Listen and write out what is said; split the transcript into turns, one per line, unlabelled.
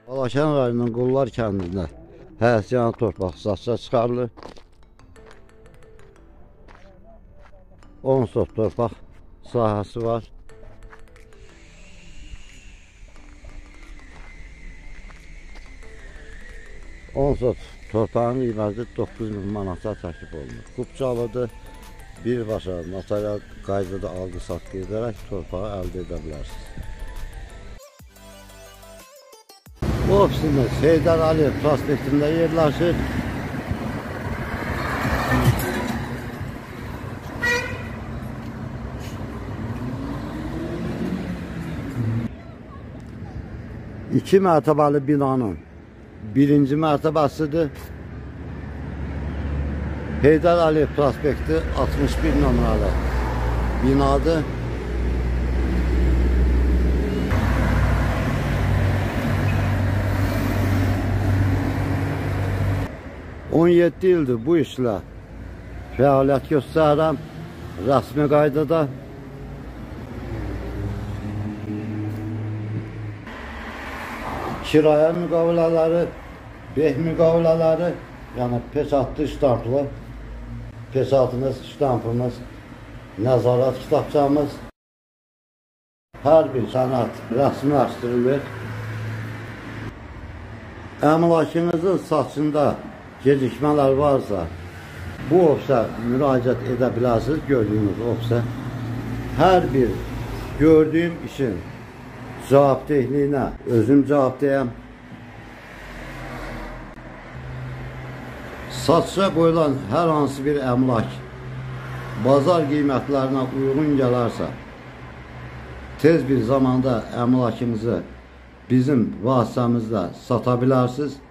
Balakən rayonunun Qullar kəndində həyətyanı torpaq satışa çıxarılır. 10 sot torpaq sahəsi var. Torpağın qiyməti 9.000 manata təklif olunur. Qubçalıdır, birbaşa notarial qaydada alqı-satqı edərək torpağı əldə edə bilərsiniz. Bu ofisimiz Heydər Əliyev prospektində yerləşir. İki mərtəbəli binanın birinci mərtəbəsidir. Heydər Əliyev prospekti 61 nömrəli binadır. On 17 ildir bu işlə fəaliyyət göstərirəm rəsmi qaydada. Kirayə müqavilələri, beh müqavilələri, yəni peçatlı, ştamplı, peçatımız, ştampımız, nəzarət kitabçamız, hər bir sənəd rəsmiləşdirilir. Əmlakınızın satışında gecikmələr varsa, bu ofisə müraciət edə bilərsiniz, gördüyünüz ofisə. Hər bir gördüyüm işin cavabdehliyinə özüm cavabdeyəm. Satışa qoyulan hər hansı bir əmlak bazar qiymətlərinə uyğun gələrsə, tez bir zamanda əmlakınızı bizim vasitəmizlə sata bilərsiniz.